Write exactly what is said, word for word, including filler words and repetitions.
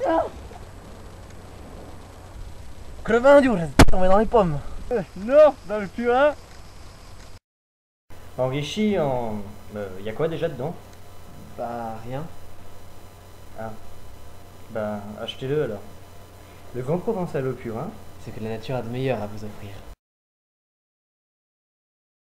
Crevin dur, tombé dans les pommes. Euh, non, dans le purin. Enrichi en... Euh, y a quoi déjà dedans? Bah, rien. Ah. Bah, achetez-le alors. Le Grand Provençal au purin. C'est que la nature a de meilleur à vous offrir.